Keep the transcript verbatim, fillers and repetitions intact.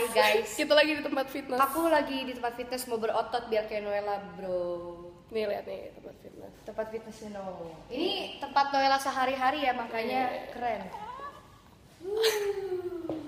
Hai guys. Kita lagi di tempat fitness. Aku lagi di tempat fitness mau berotot biar kayak Noella, bro. Nih lihat nih tempat fitness. Tempat fitnessnya No. Ini tempat Noella sehari-hari ya, makanya Iya. keren.